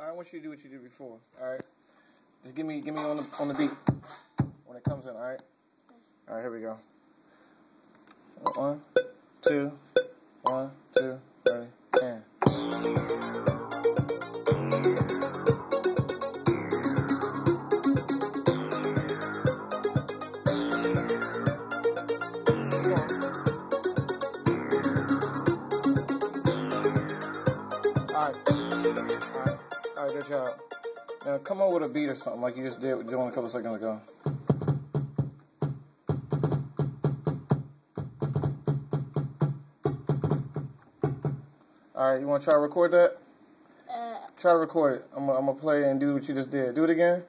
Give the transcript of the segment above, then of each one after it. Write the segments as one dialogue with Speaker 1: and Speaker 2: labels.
Speaker 1: I want you to do what you did before. All right. Just give me on the beat when it comes in. All right. All right. Here we go. 1, 2, 1, 2, 3, and. All right, good job. Now come on with a beat or something like you just did doing a couple seconds ago. All right, you want to try to record that? Try to record it. I'm gonna play and do what you just did. Do it again.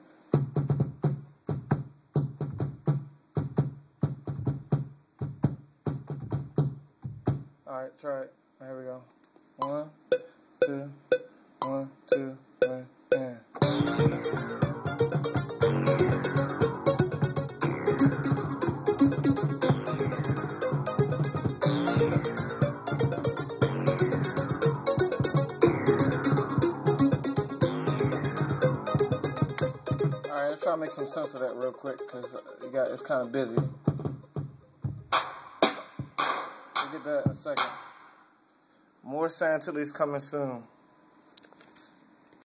Speaker 1: All right, try it. Here we go. 1, 2, 1, 2, 3, and. Alright, let's try to make some sense of that real quick because it's kind of busy. We'll get that in a second. More Santilli's coming soon.